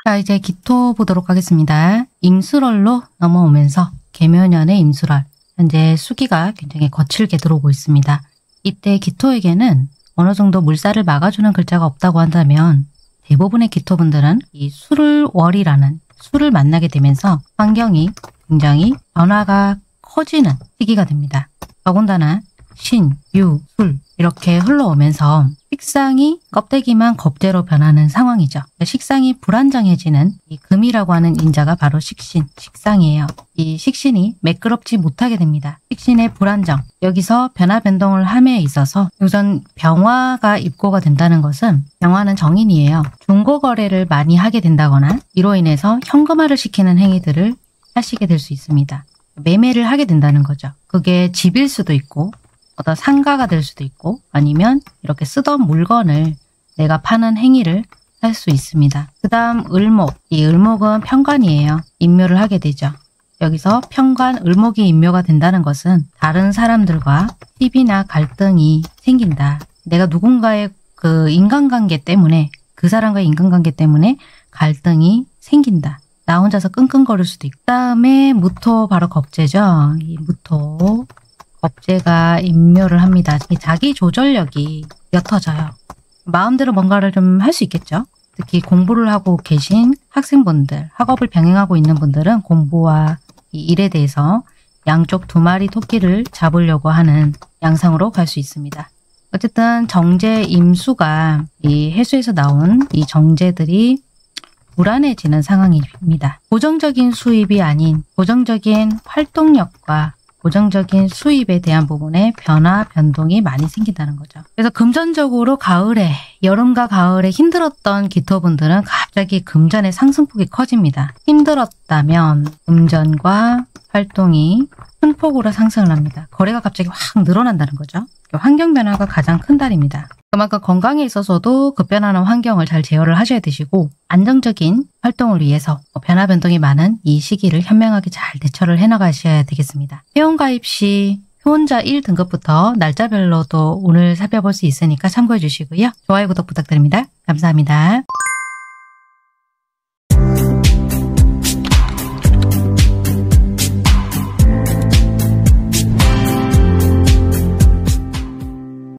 자, 이제 기토 보도록 하겠습니다. 임술월로 넘어오면서 계묘년의 임술월, 현재 수기가 굉장히 거칠게 들어오고 있습니다. 이때 기토에게는 어느 정도 물살을 막아주는 글자가 없다고 한다면 대부분의 기토분들은 이 술월이라는 술을 만나게 되면서 환경이 굉장히 변화가 커지는 시기가 됩니다. 더군다나 신, 유, 술 이렇게 흘러오면서 식상이 껍데기만 겁재로 변하는 상황이죠. 식상이 불안정해지는 이 금이라고 하는 인자가 바로 식신, 식상이에요. 이 식신이 매끄럽지 못하게 됩니다. 식신의 불안정, 여기서 변화 변동을 함에 있어서 우선 병화가 입고가 된다는 것은 병화는 정인이에요. 중고거래를 많이 하게 된다거나 이로 인해서 현금화를 시키는 행위들을 하시게 될 수 있습니다. 매매를 하게 된다는 거죠. 그게 집일 수도 있고 어떤 상가가 될 수도 있고 아니면 이렇게 쓰던 물건을 내가 파는 행위를 할 수 있습니다. 그 다음 을목, 이 을목은 편관이에요. 임묘를 하게 되죠. 여기서 편관, 을목이 임묘가 된다는 것은 다른 사람들과 시비나 갈등이 생긴다. 내가 누군가의 그 인간관계 때문에 그 사람과의 인간관계 때문에 갈등이 생긴다. 나 혼자서 끙끙거릴 수도 있고. 그 다음에 무토 바로 겁재죠. 이 무토 겁재가 임묘를 합니다. 자기 조절력이 옅어져요. 마음대로 뭔가를 좀 할 수 있겠죠. 특히 공부를 하고 계신 학생분들, 학업을 병행하고 있는 분들은 공부와 이 일에 대해서 양쪽 두 마리 토끼를 잡으려고 하는 양상으로 갈 수 있습니다. 어쨌든 정제 임수가 이 해수에서 나온 이 정제들이 불안해지는 상황입니다. 고정적인 수입이 아닌 고정적인 활동력과 고정적인 수입에 대한 부분에 변화, 변동이 많이 생긴다는 거죠. 그래서 금전적으로 가을에, 여름과 가을에 힘들었던 기토분들은 갑자기 금전의 상승폭이 커집니다. 힘들었다면 금전과 활동이 큰 폭으로 상승을 합니다. 거래가 갑자기 확 늘어난다는 거죠. 환경 변화가 가장 큰 달입니다. 그만큼 건강에 있어서도 급변하는 환경을 잘 제어를 하셔야 되시고 안정적인 활동을 위해서 변화 변동이 많은 이 시기를 현명하게 잘 대처를 해나가셔야 되겠습니다. 회원가입 시 회원자 1등급부터 날짜별로도 오늘 살펴볼 수 있으니까 참고해 주시고요. 좋아요, 구독 부탁드립니다. 감사합니다.